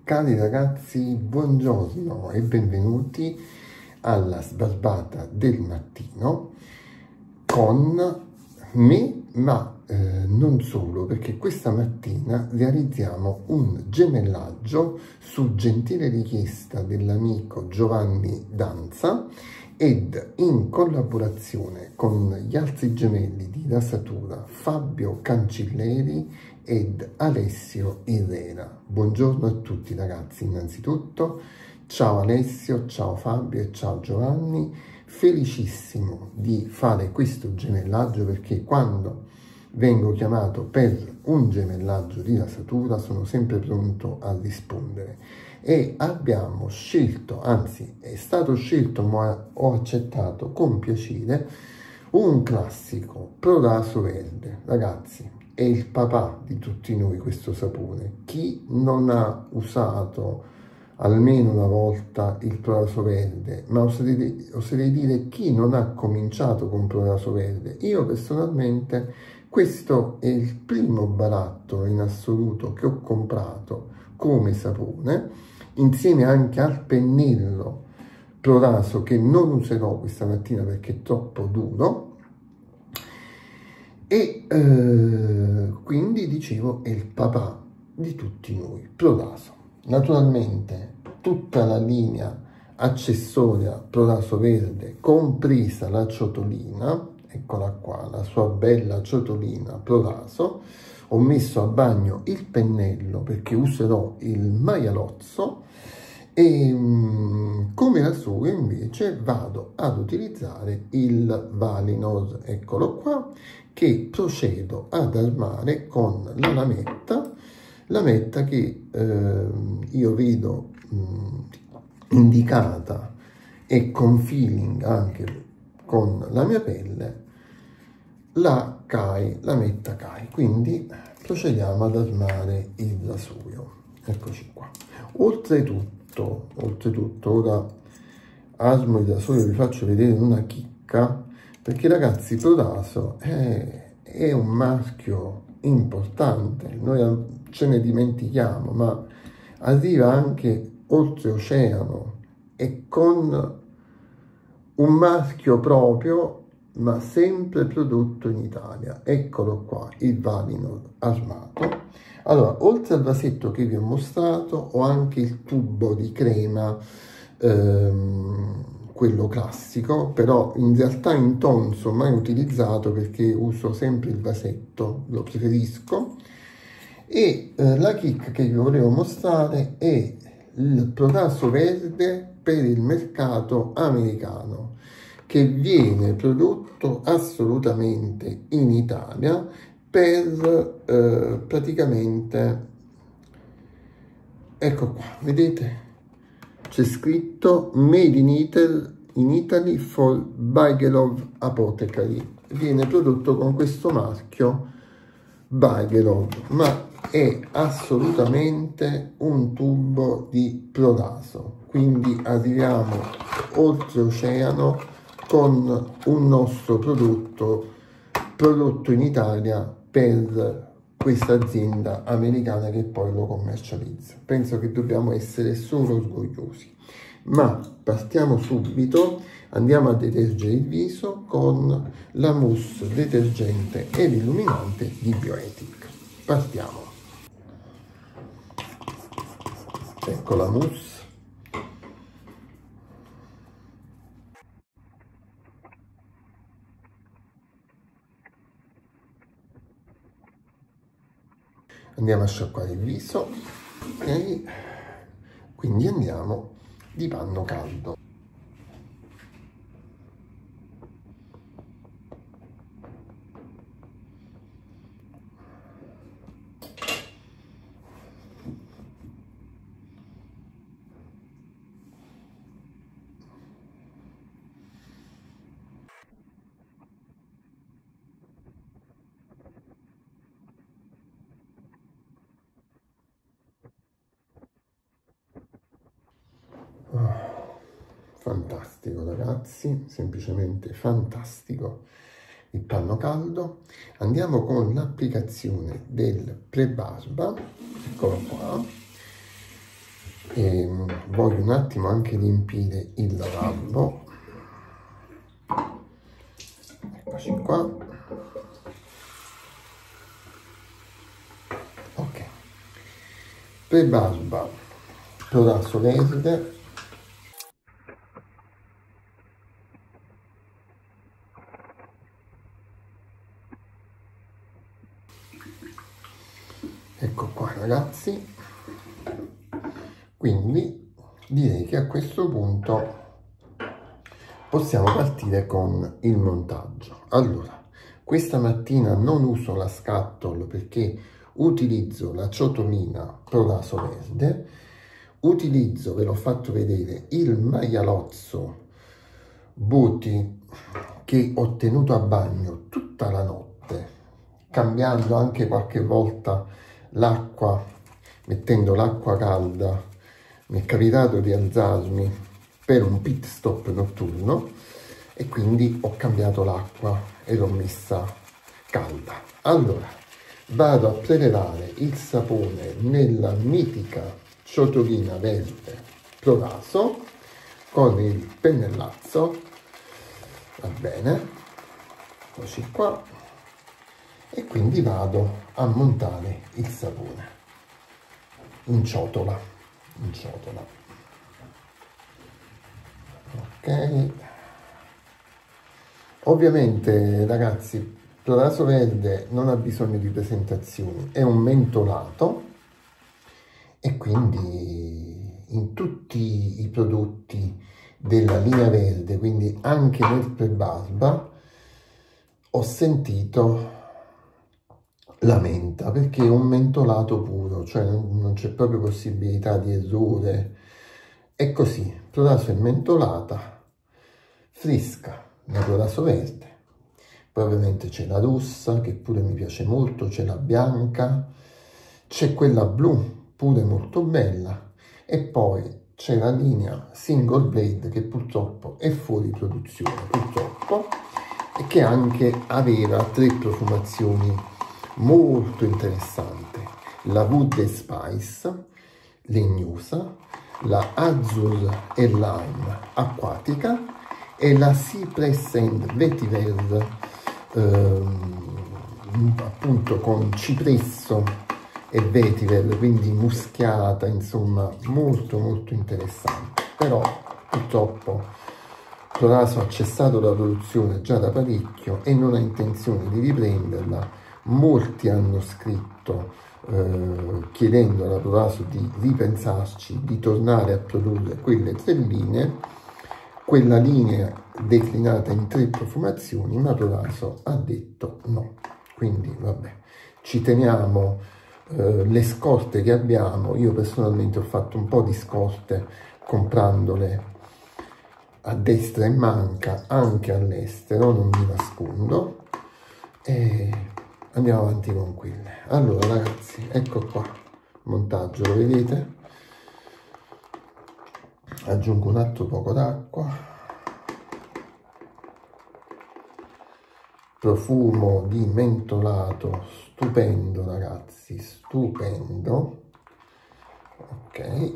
Cari ragazzi, buongiorno e benvenuti alla sbarbata del mattino con me, ma non solo, perché questa mattina realizziamo un gemellaggio su gentile richiesta dell'amico Giovanni Danza ed in collaborazione con gli altri gemelli di rasatura Fabio Cancilleri ed Alessio Herrera. Buongiorno a tutti ragazzi, innanzitutto ciao Alessio, ciao Fabio e ciao Giovanni, felicissimo di fare questo gemellaggio perché quando vengo chiamato per un gemellaggio di rasatura sono sempre pronto a rispondere e abbiamo scelto, anzi è stato scelto ma ho accettato con piacere un classico Proraso verde. Ragazzi, è il papà di tutti noi questo sapone. Chi non ha usato almeno una volta il Proraso verde, ma oserei dire chi non ha cominciato con Proraso verde? Io personalmente questo è il primo barattolo in assoluto che ho comprato come sapone, insieme anche al pennello Proraso che non userò questa mattina perché è troppo duro. E quindi dicevo è il papà di tutti noi, Proraso. Naturalmente tutta la linea accessoria Proraso verde, compresa la ciotolina, eccola qua, la sua bella ciotolina Proraso. Ho messo a bagno il pennello perché userò il maialozzo e come rasoio invece vado ad utilizzare il Valinor, eccolo qua, che procedo ad armare con la lametta che io vedo indicata e con feeling anche con la mia pelle, la lametta CAI, quindi procediamo ad armare il rasoio, eccoci qua. Oltretutto ora armo il rasoio, vi faccio vedere una chicca, perché ragazzi Proraso è un marchio importante, noi ce ne dimentichiamo, ma arriva anche oltreoceano e con un marchio proprio, ma sempre prodotto in Italia. Eccolo qua, il Valinor armato. Allora, oltre al vasetto che vi ho mostrato, ho anche il tubo di crema, quello classico, però in realtà in tonso mai utilizzato perché uso sempre il vasetto, lo preferisco. E la chicca che vi volevo mostrare è il Proraso verde per il mercato americano, che viene prodotto assolutamente in Italia per praticamente, ecco qua, vedete? C'è scritto Made in Italy for Bygelov Apothecary. Viene prodotto con questo marchio Bygelov, ma è assolutamente un tubo di Proraso. Quindi arriviamo oltreoceano con un nostro prodotto in Italia per questa azienda americana che poi lo commercializza. Penso che dobbiamo essere solo orgogliosi. Ma partiamo subito, andiamo a detergere il viso con la mousse detergente ed illuminante di Bioetic. Partiamo. Ecco la mousse. Andiamo a sciacquare il viso, ok? Quindi andiamo di panno caldo. Fantastico ragazzi, semplicemente fantastico il panno caldo. Andiamo con l'applicazione del pre-barba, eccolo qua, e voglio un attimo anche riempire il lavabo. Eccoci qua. Ok, pre-barba, proraso verde, ecco qua ragazzi. Quindi direi che a questo punto possiamo partire con il montaggio. Allora, questa mattina non uso la scatola perché utilizzo la ciotolina proraso verde, utilizzo, ve l'ho fatto vedere, il maialozzo Booty che ho tenuto a bagno tutta la notte, cambiando anche qualche volta l'acqua, mettendo l'acqua calda. Mi è capitato di alzarmi per un pit stop notturno e quindi ho cambiato l'acqua e l'ho messa calda. Allora, vado a prelevare il sapone nella mitica ciotolina verde proraso con il pennellazzo, va bene, così qua, e quindi vado a montare il sapone in ciotola, ok. Ovviamente ragazzi, il proraso verde non ha bisogno di presentazioni, è un mentolato e quindi in tutti i prodotti della linea verde, quindi anche nel pre-barba, ho sentito la menta, perché è un mentolato puro, cioè non c'è proprio possibilità di errore. È così, proraso è mentolata, fresca, la proraso verde. Poi ovviamente c'è la rossa, che pure mi piace molto, c'è la bianca, c'è quella blu, pure molto bella, e poi c'è la linea Single Blade, che purtroppo è fuori produzione, purtroppo, e che anche aveva 3 profumazioni molto interessanti: la Wood and Spice legnosa, la Azul e Lime acquatica e la Cypress and Vetiver appunto con cipresso e vetiver, quindi muschiata, insomma molto molto interessante. Però purtroppo Proraso ha cessato la produzione già da parecchio e non ha intenzione di riprenderla. Molti hanno scritto chiedendo alla Proraso di ripensarci, di tornare a produrre quelle 3 linee, quella linea declinata in 3 profumazioni, ma Proraso ha detto no. Quindi vabbè, ci teniamo le scorte che abbiamo. Io personalmente ho fatto un po' di scorte comprandole a destra e manca anche all'estero, non mi nascondo, e andiamo avanti con quelle. Allora ragazzi, ecco qua, montaggio, lo vedete? Aggiungo un altro poco d'acqua, profumo di mentolato stupendo ragazzi, stupendo, ok.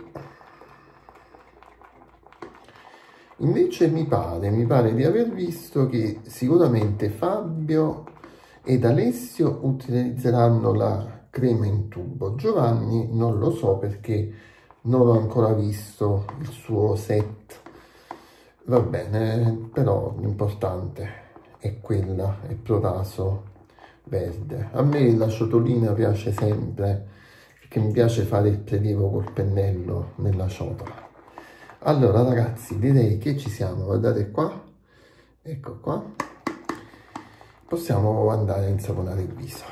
Invece mi pare di aver visto che sicuramente Fabio ed Alessio utilizzeranno la crema in tubo. Giovanni non lo so perché non ho ancora visto il suo set. Va bene, però l'importante è quella, è Proraso verde. A me la ciotolina piace sempre perché mi piace fare il prelievo col pennello nella ciotola. Allora ragazzi, direi che ci siamo, guardate qua, ecco qua, possiamo andare a insaponare il viso.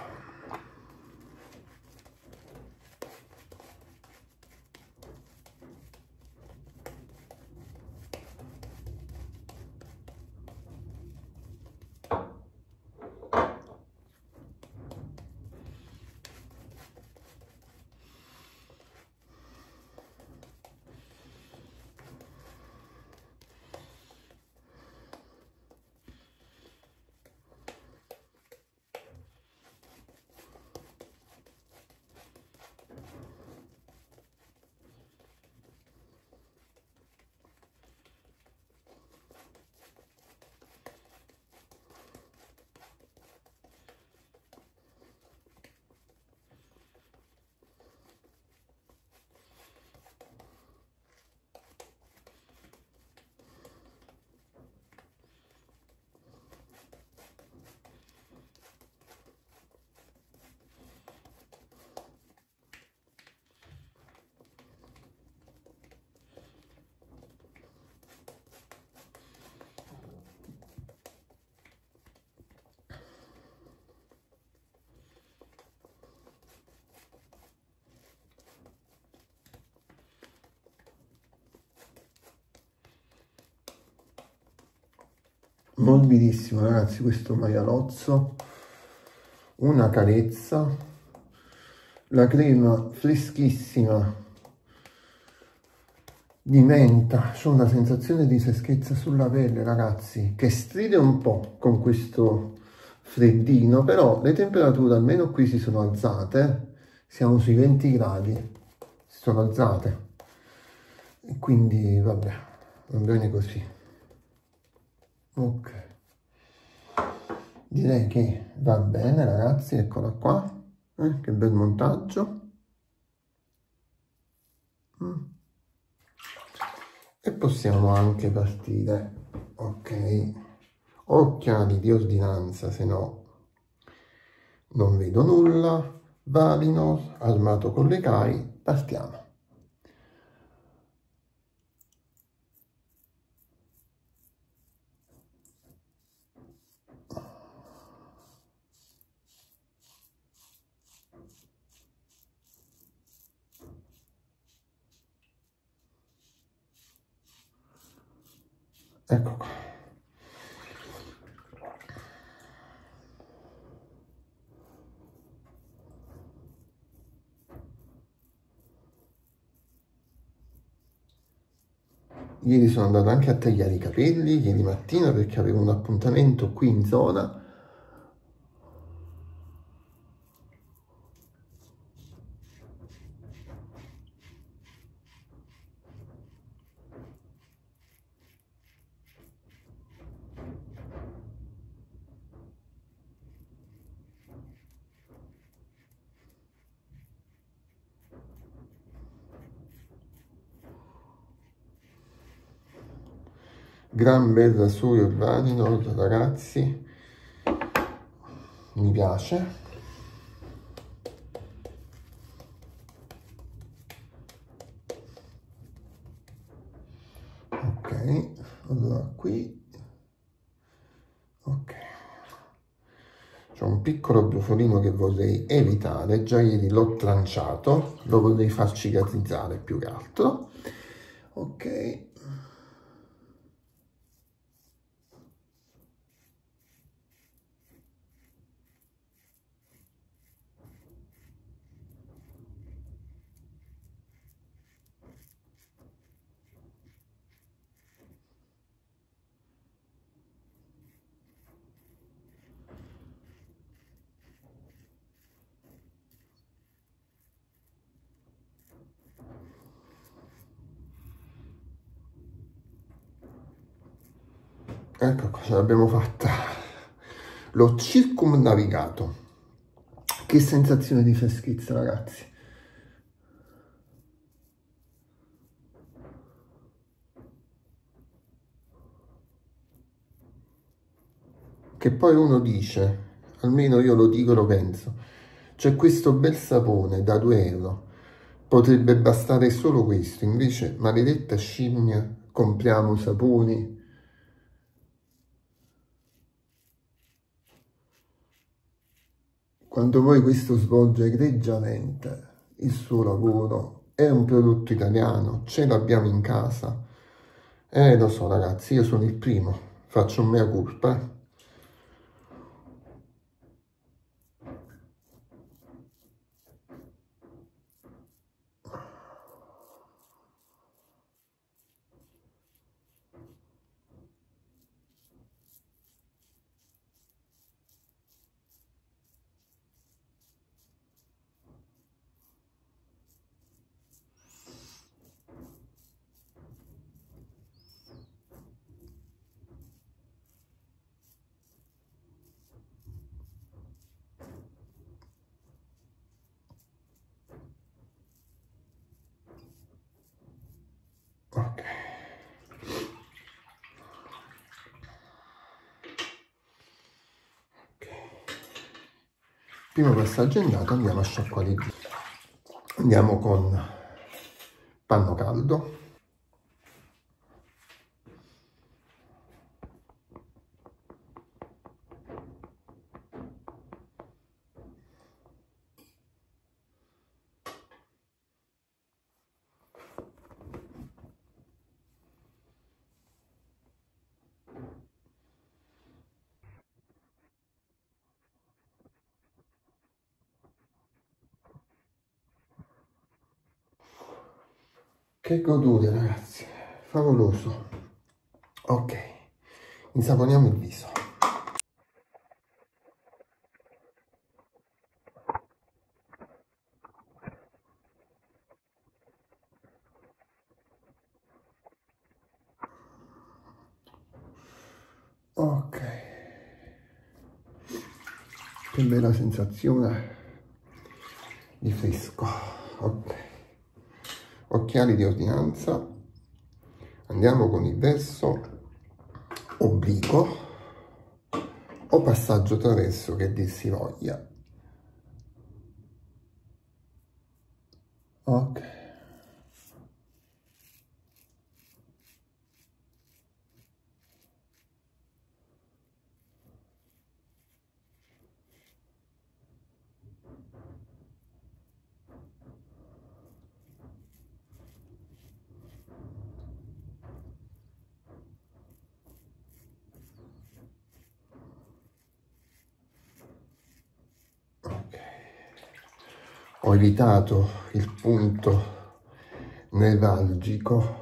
morbidissimo ragazzi questo maialozzo, una carezza, la crema freschissima di menta, c'ho una sensazione di freschezza sulla pelle ragazzi, che stride un po' con questo freddino, però le temperature almeno qui si sono alzate, siamo sui 20 gradi, si sono alzate, e quindi vabbè, va bene così. Ok, direi che va bene ragazzi, eccola qua, che bel montaggio. E possiamo anche partire, ok, occhiali di ordinanza, se no non vedo nulla, Valinor, armato con le CAI, partiamo. Ecco qua. Ieri sono andato anche a tagliare i capelli, ieri mattina, perché avevo un appuntamento qui in zona. Gran bel rasoio il Valinor, ragazzi, mi piace. Ok, allora qui, ok, c'è un piccolo brufolino che vorrei evitare, già ieri l'ho tranciato, lo vorrei far cicatrizzare più che altro. Ok. Ecco qua, ce l'abbiamo fatta. L'ho circumnavigato. Che sensazione di freschezza, ragazzi. Che poi uno dice, almeno io lo dico e lo penso, c'è questo bel sapone da 2 euro, potrebbe bastare solo questo, invece maledetta scimmia, compriamo saponi. Quando poi questo svolge egregiamente il suo lavoro, è un prodotto italiano, ce l'abbiamo in casa. Lo so ragazzi, io sono il primo, faccio un mea culpa. Ok. Primo passaggio è andato, andiamo a sciacquare il dito. Andiamo con panno caldo. Che goduria, ragazzi, favoloso. Ok, insaponiamo il viso. Ok, che bella sensazione di fresco. Ok, occhiali di ordinanza, andiamo con il verso obliquo o passaggio traverso, che dir si voglia. Ok. Ho evitato il punto nevralgico.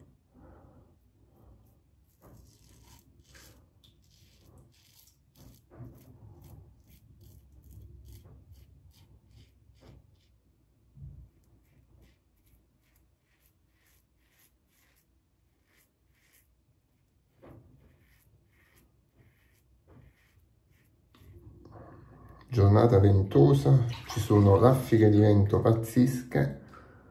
Giornata ventosa, ci sono raffiche di vento pazzesche.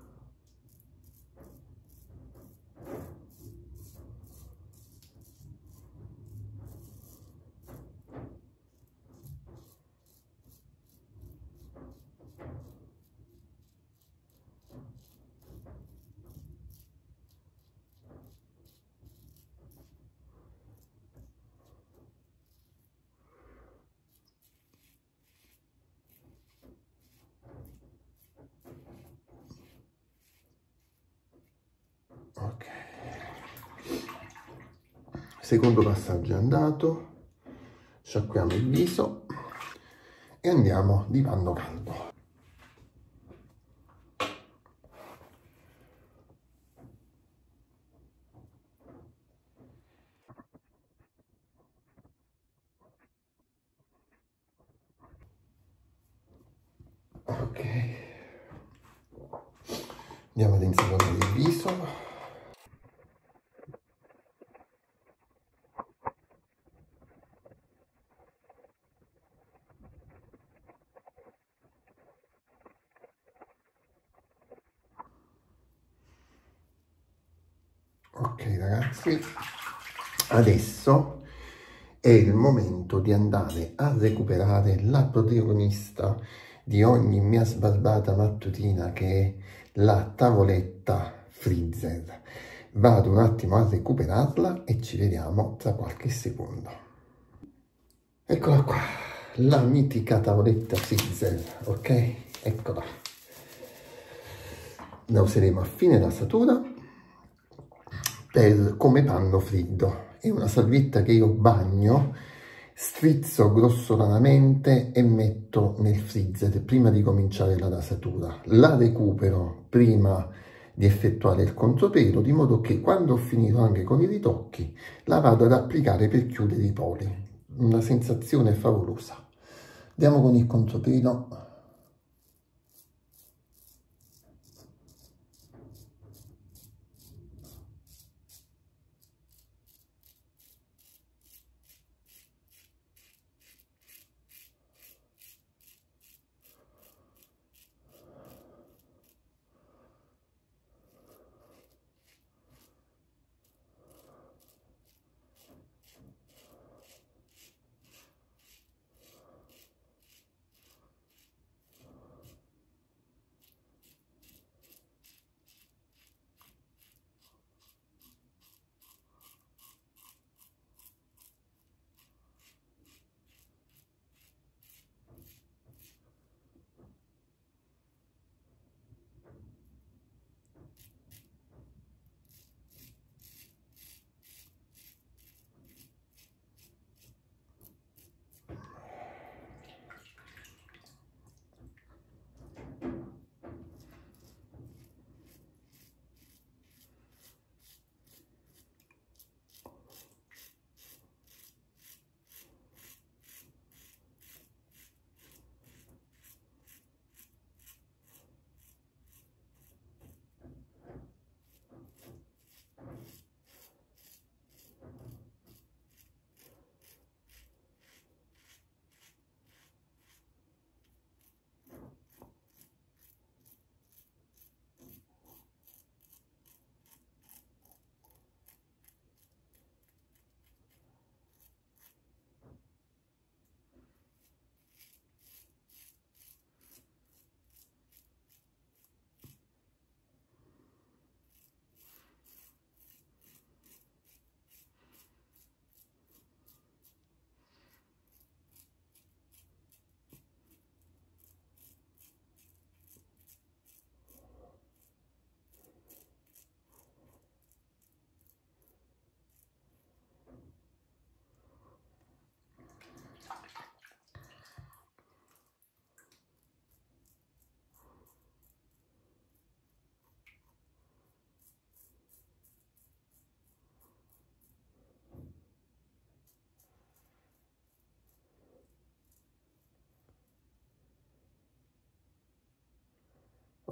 Ok, secondo passaggio è andato, sciacquiamo il viso e andiamo di panno caldo. Ok, andiamo ad insaponare il viso. Ok ragazzi, adesso è il momento di andare a recuperare la protagonista di ogni mia sbarbata mattutina, che è la tavoletta freezer. Vado un attimo a recuperarla e ci vediamo tra qualche secondo. Eccola qua, la mitica tavoletta freezer, ok? Eccola. La useremo a fine rasatura come panno freddo. È una salvietta che io bagno, strizzo grossolanamente e metto nel freezer prima di cominciare la rasatura. La recupero prima di effettuare il contropelo, di modo che quando ho finito anche con i ritocchi la vado ad applicare per chiudere i pori. Una sensazione favolosa. Andiamo con il contropelo.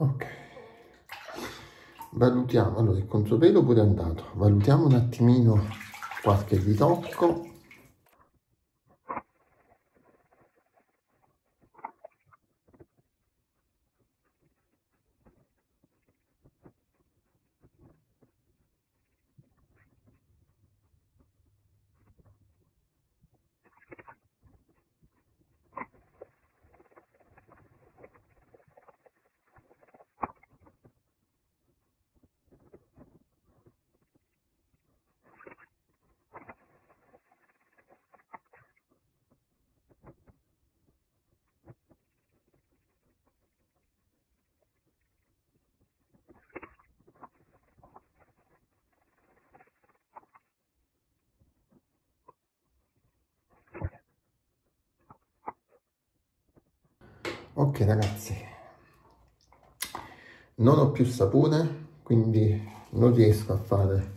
Ok, valutiamo, allora il contropelo pure è andato, valutiamo un attimino qualche ritocco. Ok ragazzi, non ho più sapone, quindi non riesco a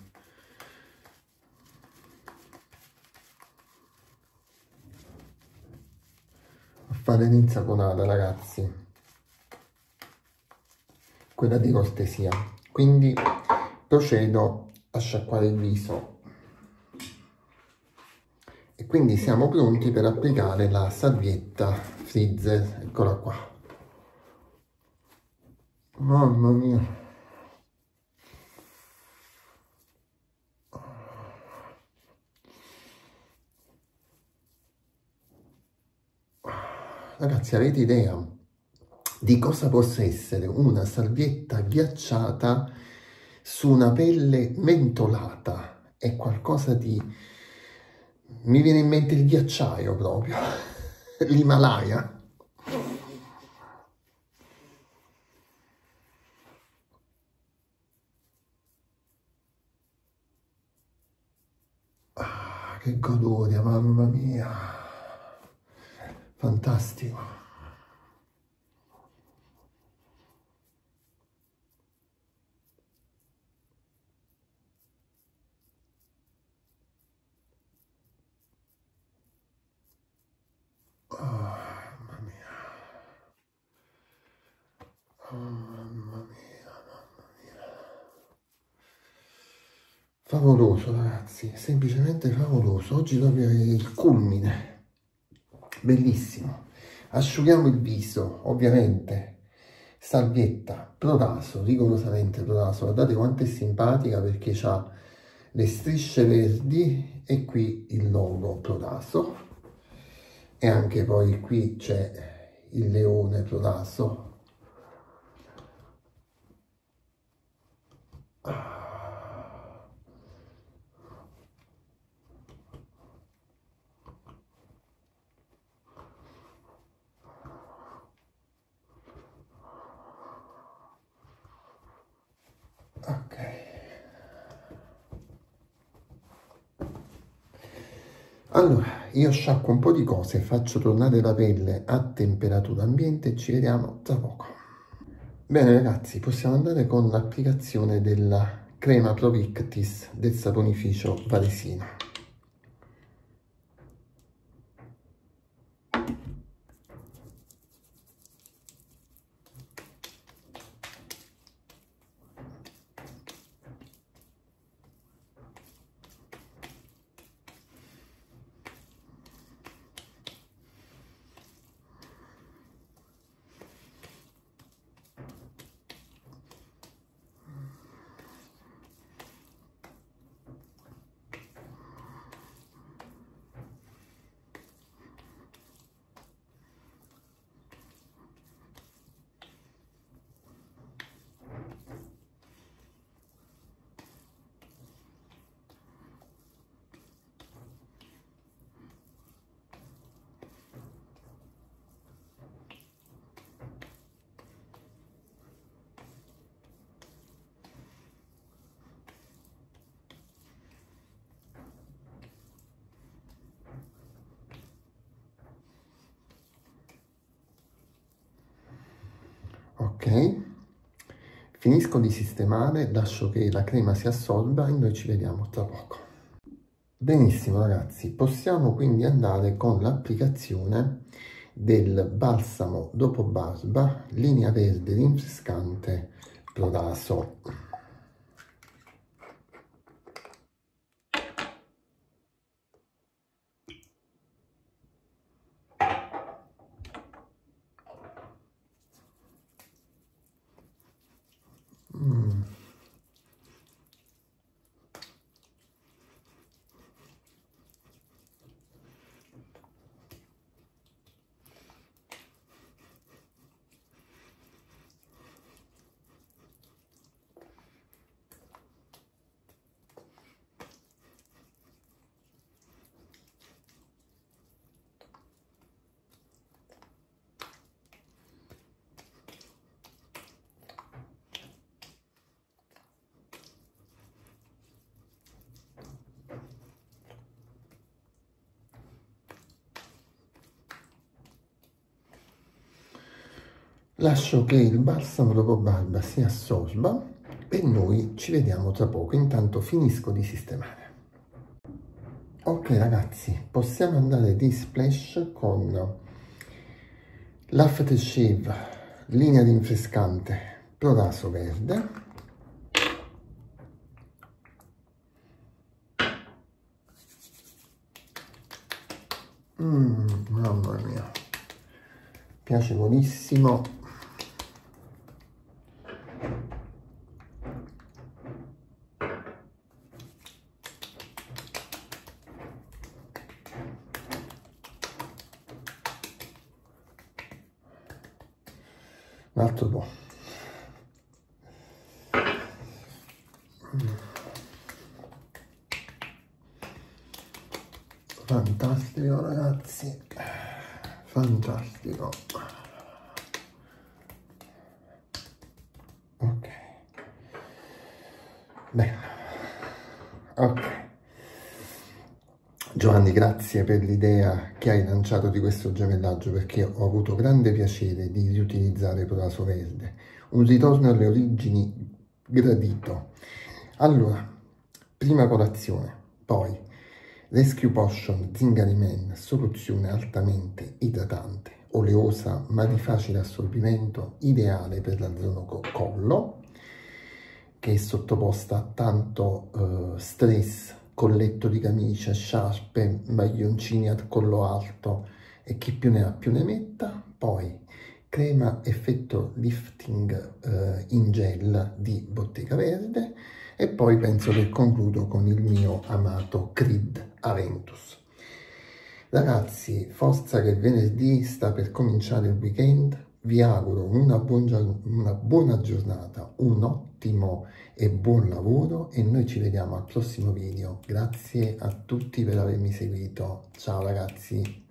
fare l'insaponata ragazzi, quella di cortesia, quindi procedo a sciacquare il viso e quindi siamo pronti per applicare la salvietta Freezer, eccola qua. Mamma mia, ragazzi, avete idea di cosa possa essere una salvietta ghiacciata su una pelle mentolata? È qualcosa di... mi viene in mente il ghiacciaio proprio, l'Himalaya. Ah, che goduria, mamma mia, fantastico. Oh, mamma mia. Oh, mamma mia, mamma mia. Favoloso ragazzi, semplicemente favoloso. Oggi proprio è il culmine. Bellissimo. Asciughiamo il viso, ovviamente. Salvietta, Proraso, rigorosamente Proraso. Guardate quanto è simpatica perché ha le strisce verdi e qui il logo Proraso. E anche poi qui c'è il leone Proraso. Ok. Allora, io sciacquo un po' di cose, faccio tornare la pelle a temperatura ambiente e ci vediamo tra poco. Bene ragazzi, possiamo andare con l'applicazione della crema Provictis del saponificio Varesino. Ok, finisco di sistemare, lascio che la crema si assorba e noi ci vediamo tra poco. Benissimo ragazzi, possiamo quindi andare con l'applicazione del balsamo dopo barba, linea verde rinfrescante Proraso. Lascio che il balsamo dopo barba si assorba e noi ci vediamo tra poco. Intanto finisco di sistemare. Ok ragazzi, possiamo andare di splash con l'aftershave linea rinfrescante Proraso verde. Mamma mia, piacevolissimo. Un altro po'. Fantastico ragazzi, fantastico. Ok, bene, ok. Giovanni, grazie per l'idea che hai lanciato di questo gemellaggio, perché ho avuto grande piacere di riutilizzare Proraso verde, un ritorno alle origini gradito. Allora, prima colazione, poi Rescue Potion Zingari Man, soluzione altamente idratante, oleosa ma di facile assorbimento, ideale per la zona collo, che è sottoposta a tanto stress, colletto di camicia, sciarpe, maglioncini a collo alto e chi più ne ha più ne metta. Poi crema effetto lifting in gel di Bottega Verde e poi penso che concludo con il mio amato Creed Aventus. Ragazzi, forza che venerdì sta per cominciare il weekend. Vi auguro una buona giornata, un ottimo e buon lavoro e noi ci vediamo al prossimo video. Grazie a tutti per avermi seguito. Ciao ragazzi.